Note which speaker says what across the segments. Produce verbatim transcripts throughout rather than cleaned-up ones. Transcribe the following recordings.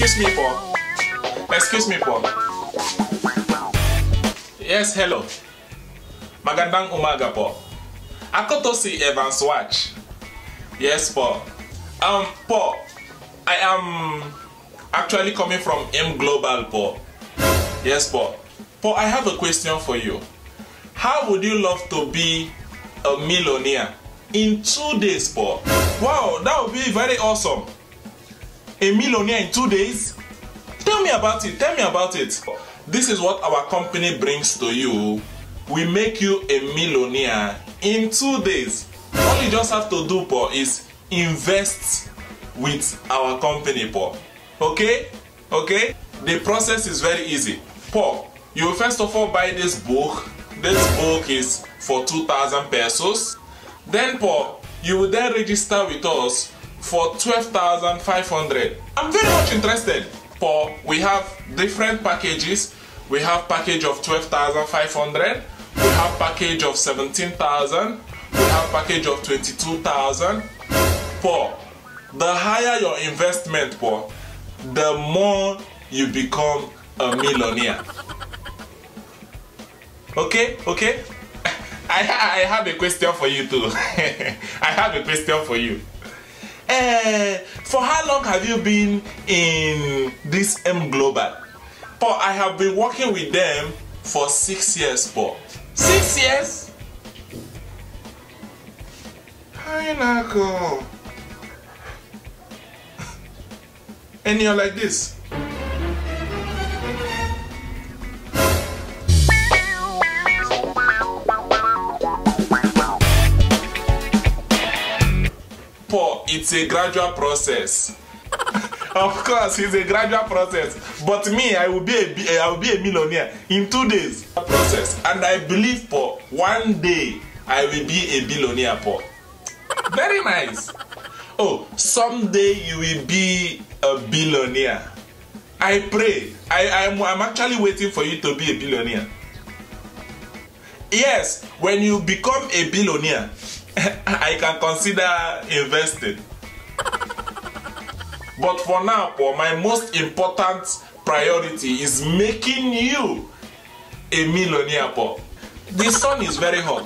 Speaker 1: Excuse me, Paul. Excuse me, Paul. Yes, hello. Magandang umaga, Paul. Ako to si Evans Watch. Yes, Paul. Um, Paul, I am actually coming from M Global, Paul. Yes, Paul. Paul, I have a question for you. How would you love to be a millionaire in two days, Paul? Wow, that would be very awesome. A millionaire in two days? Tell me about it. Tell me about it. This is what our company brings to you. We make you a millionaire in two days. All you just have to do, Paul, is invest with our company, Paul. Okay? Okay? The process is very easy. Paul, you will first of all buy this book. This book is for two thousand pesos. Then, Paul, you will then register with us for twelve thousand five hundred. I'm very much interested. Paul, we have different packages. We have package of twelve thousand five hundred. We have package of seventeen thousand. We have package of twenty-two thousand. Paul, the higher your investment, Paul, the more you become a millionaire. Okay, okay. I, I have a question for you too. I have a question for you. Uh, for how long have you been in this M Global? Paul, I have been working with them for six years, Paul. Six years? Hi, Nako. And you're like this. Paul, it's a gradual process. Of course, it's a gradual process. But me, I will be a, I will be a millionaire in two days. Process, and I believe, Paul, one day I will be a billionaire, Paul. Very nice. Oh, someday you will be a billionaire. I pray. I I'm, I'm actually waiting for you to be a billionaire. Yes, when you become a billionaire, I can consider investing. But for now, Paul, my most important priority is making you a millionaire, Paul. The sun is very hot.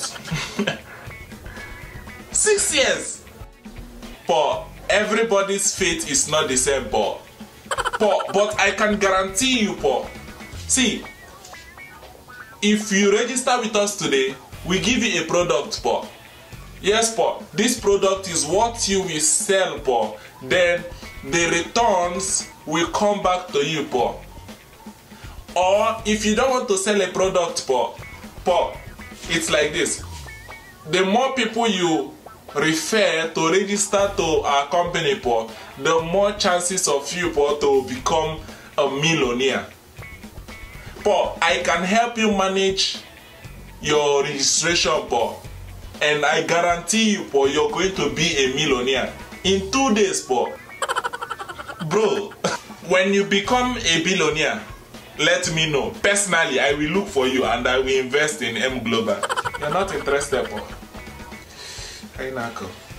Speaker 1: Six years. Paul, everybody's fate is not the same, Paul. Paul, but I can guarantee you, Paul. See, if you register with us today, we give you a product, Paul. Yes, Paul. This product is what you will sell, Paul. Then the returns will come back to you, Paul. Or if you don't want to sell a product, Paul, Paul, it's like this. The more people you refer to register to our company, Paul, the more chances of you, Paul, to become a millionaire. Paul, I can help you manage your registration, Paul. And I guarantee you, Paul, you're going to be a millionaire in two days, Paul. Bro, when you become a billionaire, let me know. Personally, I will look for you and I will invest in M Global. You're not interested, Paul. Hey, Nako.